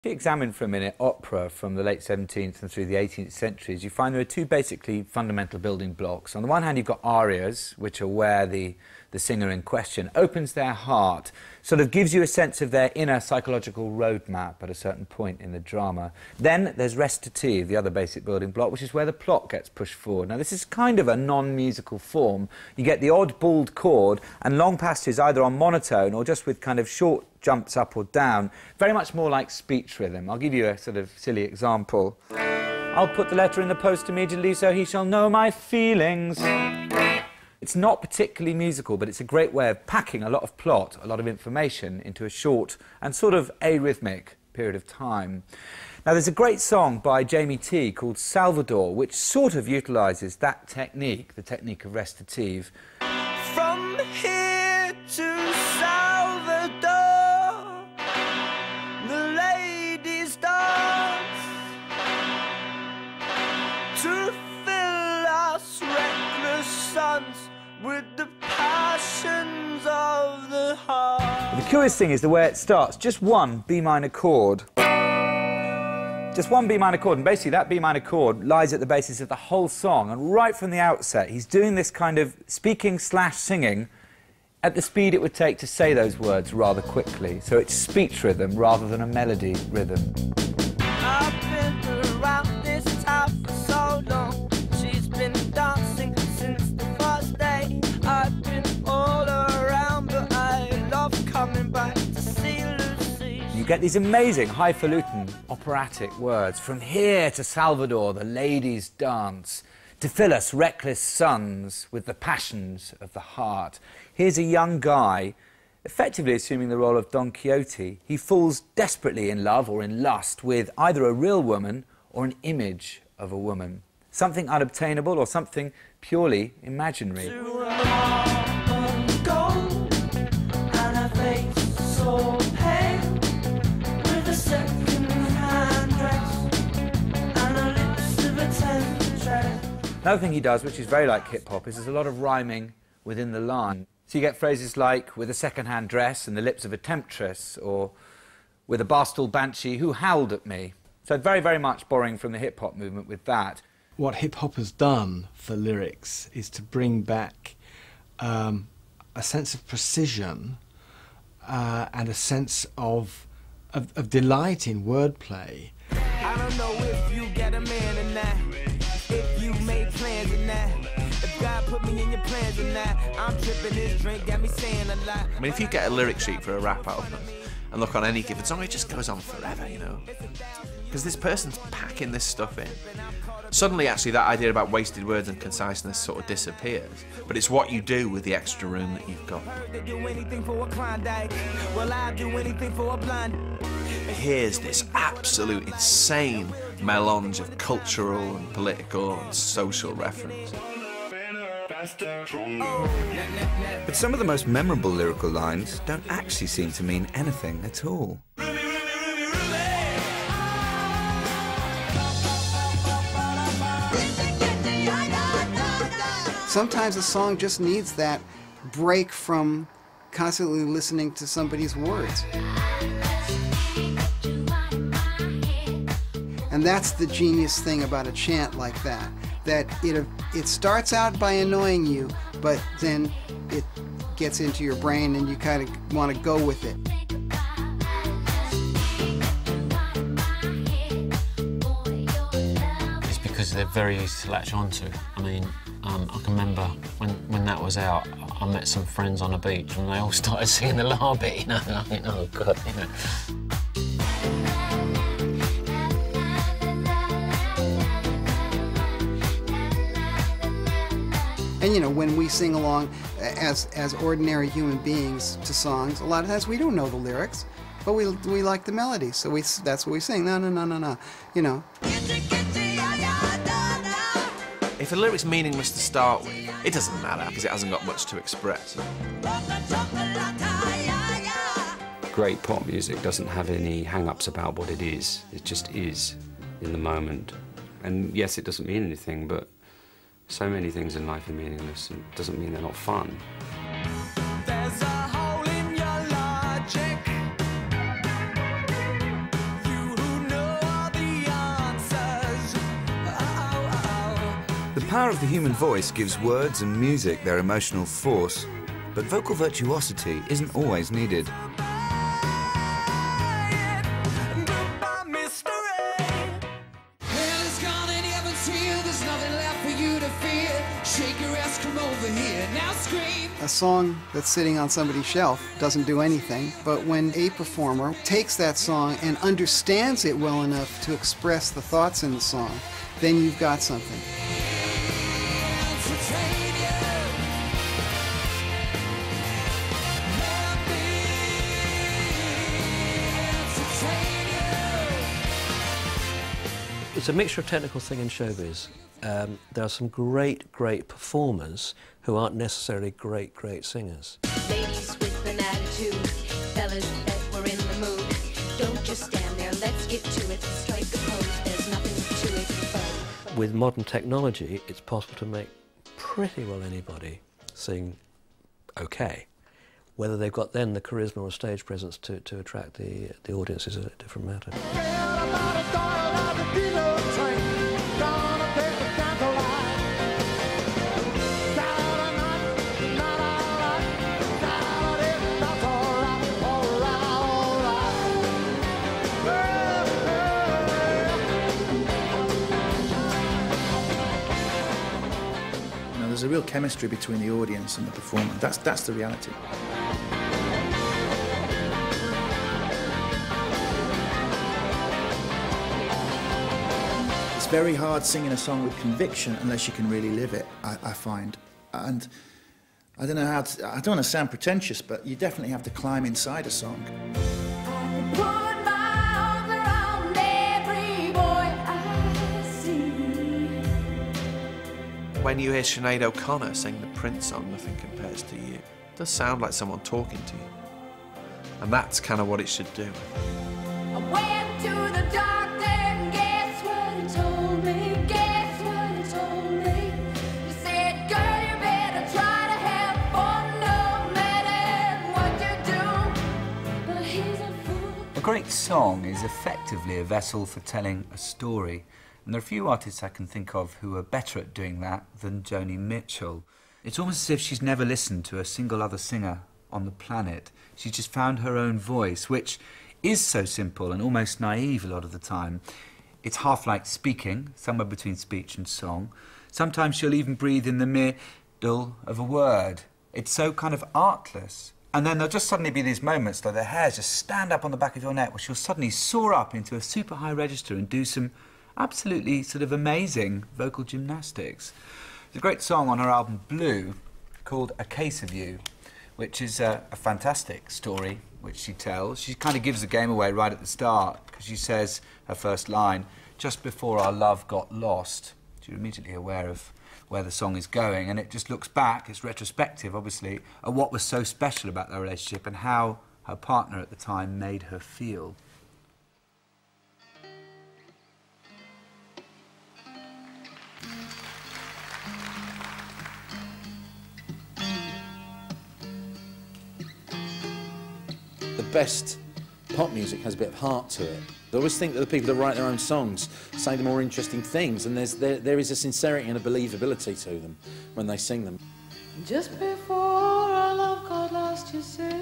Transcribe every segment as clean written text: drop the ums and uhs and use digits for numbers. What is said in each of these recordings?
If you examine for a minute opera from the late 17th and through the 18th centuries, you find there are two basically fundamental building blocks. On the one hand, you've got arias, which are where the singer in question opens their heart, sort of gives you a sense of their inner psychological roadmap at a certain point in the drama. Then there's recitative, the other basic building block, which is where the plot gets pushed forward. Now, this is kind of a non-musical form. You get the odd bald chord and long passages either on monotone or just with kind of short jumps up or down, very much more like speech rhythm. I'll give you a sort of silly example. I'll put the letter in the post immediately so he shall know my feelings. It's not particularly musical, but it's a great way of packing a lot of plot, a lot of information into a short and sort of arrhythmic period of time. Now, there's a great song by Jamie T called Salvador, which sort of utilises that technique, the technique of recitative. From here to Salvador, the ladies dance to fill us reckless sons with the passions of the heart. The curious thing is the way it starts, just one B minor chord. Just one B minor chord, and basically that B minor chord lies at the basis of the whole song, and right from the outset he's doing this kind of speaking/singing at the speed it would take to say those words rather quickly. So it's speech rhythm rather than a melody rhythm. I've been around this town for so long. She's been dancing since the first day. I've been all around, but I love coming back to see Lucy. You get these amazing highfalutin operatic words. From here to Salvador, the ladies dance to fill us reckless sons with the passions of the heart. Here's a young guy effectively assuming the role of Don Quixote. He falls desperately in love or in lust with either a real woman or an image of a woman. Something unobtainable or something purely imaginary. Another thing he does, which is very like hip-hop, is there's a lot of rhyming within the line. So you get phrases like, with a second-hand dress and the lips of a temptress, or with a barstool banshee who howled at me. So very, very much borrowing from the hip-hop movement with that. What hip-hop has done for lyrics is to bring back a sense of precision and a sense of delight in wordplay. I don't know if you get a man in that, if you made plans in that, if God put me in your plans in that. I'm tripping, this drink got me saying a lot. I mean, if you get a lyric sheet for a rap album and look on any given song, it just goes on forever, you know, because this person's packing this stuff in. Suddenly, actually, that idea about wasted words and conciseness sort of disappears, but it's what you do with the extra room that you've got. Here's this absolute insane melange of cultural and political and social reference. But some of the most memorable lyrical lines don't actually seem to mean anything at all. Sometimes a song just needs that break from constantly listening to somebody's words. And that's the genius thing about a chant like that, that it starts out by annoying you, but then it gets into your brain and you kind of want to go with it. It's because they're very easy to latch onto. I mean, I can remember when that was out, I met some friends on a beach and they all started singing the La bit, you know, and I think, oh God, you know. And you know, when we sing along as ordinary human beings to songs, a lot of times we don't know the lyrics, but we like the melody, so that's what we sing. No, no, no, no, no, you know. If a lyric's meaningless to start with, it doesn't matter because it hasn't got much to express. Great pop music doesn't have any hang-ups about what it is. It just is in the moment. And yes, it doesn't mean anything, but so many things in life are meaningless, and it doesn't mean they're not fun. There's a hole in your logic. You The power of the human voice gives words and music their emotional force, but vocal virtuosity isn't always needed. A song that's sitting on somebody's shelf doesn't do anything, but when a performer takes that song and understands it well enough to express the thoughts in the song, then you've got something. It's a mixture of technical thing and showbiz. There are some great performers who aren't necessarily great singers. Ladies with an attitude, fellas that were in the mood. Don't just stand there, let's get to it. Strike a pose, there's nothing to it. With modern technology, it's possible to make pretty well anybody sing okay. Whether they've got then the charisma or stage presence to attract the audience is a different matter. There's a real chemistry between the audience and the performer. That's the reality. It's very hard singing a song with conviction unless you can really live it, I find. And I don't know how to, I don't want to sound pretentious, but you definitely have to climb inside a song. When you hear Sinead O'Connor sing the Prince song, Nothing Compares to You, it does sound like someone talking to you. And that's kind of what it should do. I went to the doctor and guess what he told me? Guess what he told me? He said, girl, you better try to have fun no matter what you do. But he's a fool. A great song is effectively a vessel for telling a story. And there are a few artists I can think of who are better at doing that than Joni Mitchell. It's almost as if she's never listened to a single other singer on the planet. She's just found her own voice, which is so simple and almost naive a lot of the time. It's half like speaking, somewhere between speech and song. Sometimes she'll even breathe in the middle of a word. It's so kind of artless. And then there'll just suddenly be these moments where the hairs just stand up on the back of your neck, where she'll suddenly soar up into a super high register and do some absolutely sort of amazing vocal gymnastics. There's a great song on her album Blue called A Case of You, which is a fantastic story which she tells. She kind of gives the game away right at the start because she says her first line, just before our love got lost. You're immediately aware of where the song is going, and it just looks back, it's retrospective obviously, at what was so special about their relationship and how her partner at the time made her feel. The best pop music has a bit of heart to it. I always think that the people that write their own songs say the more interesting things, and there is a sincerity and a believability to them when they sing them. Just before our love got lost, you said,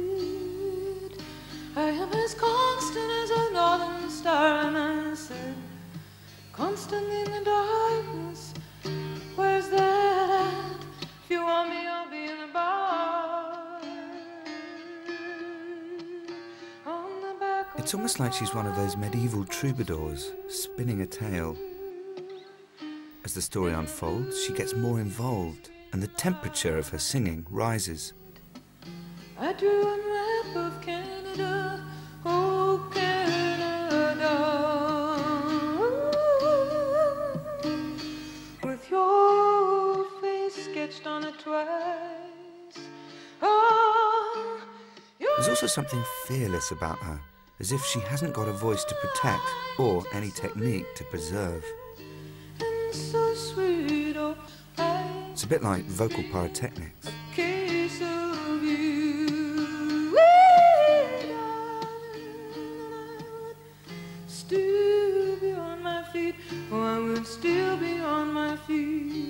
I am as constant as a northern star, and I said, constant in the darkness, where's that at? If you want me, I'll be in the bar. It's almost like she's one of those medieval troubadours, spinning a tale. As the story unfolds, she gets more involved, and the temperature of her singing rises. I drew a map of Canada, oh Canada, with your face sketched on it twice. Oh, There's also something fearless about her, as if she hasn't got a voice to protect or any technique to preserve. so sweet, oh, It's a bit like vocal pyrotechnics. case of you. Still be on my feet, oh, I would still be on my feet.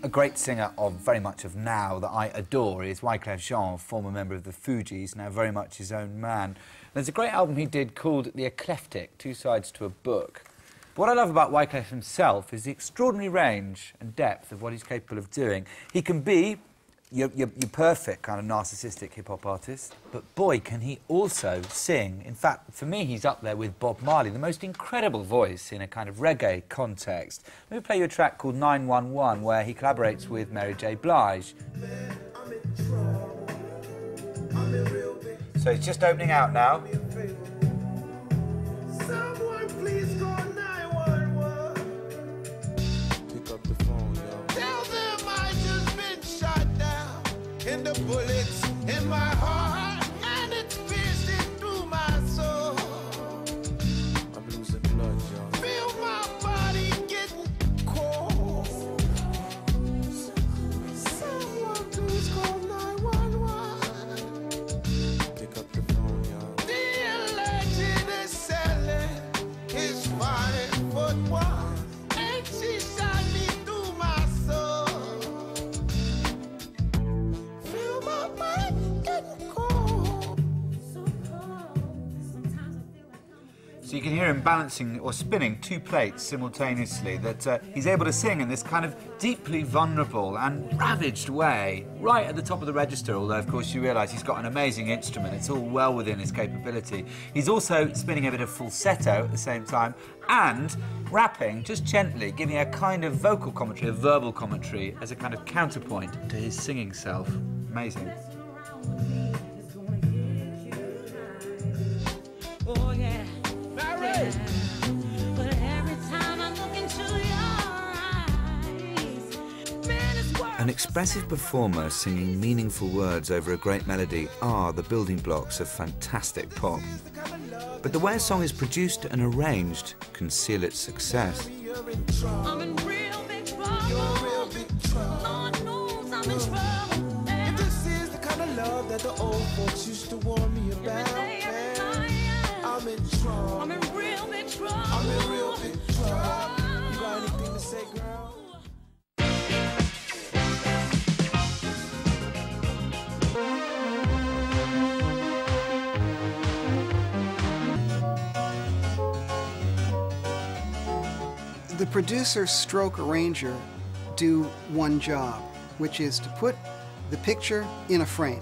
a great singer of very much of now that I adore is Wyclef Jean, former member of the Fugees, now very much his own man. There's a great album he did called The Eclectic, Two Sides to a Book. But what I love about Wyclef himself is the extraordinary range and depth of what he's capable of doing. He can be your perfect kind of narcissistic hip-hop artist, but boy, can he also sing. In fact, for me, he's up there with Bob Marley, the most incredible voice in a kind of reggae context. Let me play you a track called 911, where he collaborates with Mary J. Blige. So he's just opening out now. Someone please call 911. Pick up the phone, yo. Tell them I just been shot down, and the bullets in my heart, and it's piercing through my soul. I'm losing blood, yo. Feel my body getting cold. Someone please call 911. Pick up the phone, yo. The legend is selling his 5'1", and she shot me through my soul. Feel my mind getting cold. So you can hear him balancing or spinning two plates simultaneously, that he's able to sing in this kind of deeply vulnerable and ravaged way, right at the top of the register, although of course you realise he's got an amazing instrument, it's all well within his capability. He's also spinning a bit of falsetto at the same time, and rapping, just gently, giving a kind of vocal commentary, a verbal commentary, as a kind of counterpoint to his singing self. Amazing. Oh yeah. But every time I look into your eyes, man, it's worth. An expressive performer singing meaningful words over a great melody are the building blocks of fantastic pop. But the way a song is produced and arranged can seal its success. I'm in real big trouble. Lord knows I'm in trouble. If this is the kind of love that the old folks used to warn me about, I'm in trouble. I'm in real big trouble. I'm in real big trouble. You got anything to say, girl? The producer stroke arranger do one job, which is to put the picture in a frame.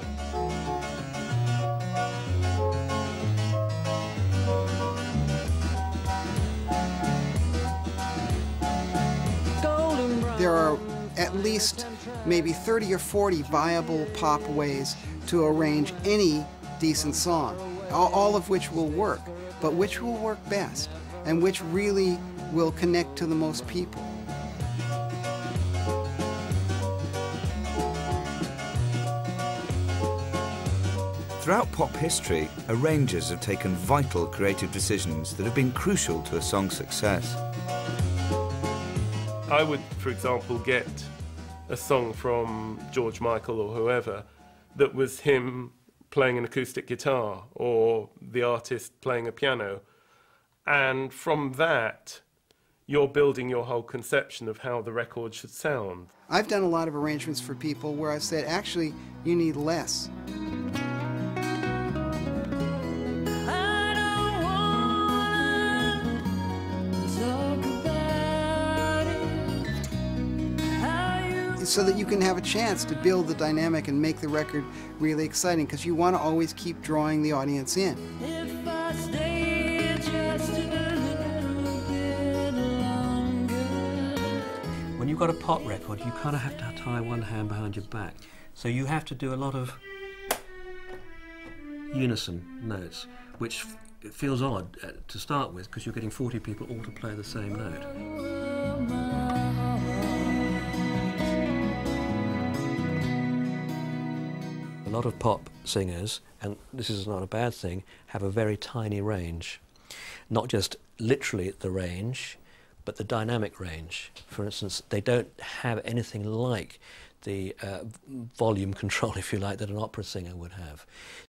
There are at least maybe 30 or 40 viable pop ways to arrange any decent song, all of which will work, but which will work best and which really will connect to the most people. Throughout pop history, arrangers have taken vital creative decisions that have been crucial to a song's success. I would, for example, get a song from George Michael or whoever that was him playing an acoustic guitar or the artist playing a piano, and from that you're building your whole conception of how the record should sound. I've done a lot of arrangements for people where I've said, actually, you need less. So that you can have a chance to build the dynamic and make the record really exciting, because you want to always keep drawing the audience in. If I stay just a little bit longer. When you've got a pop record, you kind of have to tie one hand behind your back. So you have to do a lot of unison notes, which feels odd to start with, because you're getting 40 people all to play the same note. A lot of pop singers, and this is not a bad thing, have a very tiny range. Not just literally the range, but the dynamic range. For instance, they don't have anything like the volume control, if you like, that an opera singer would have.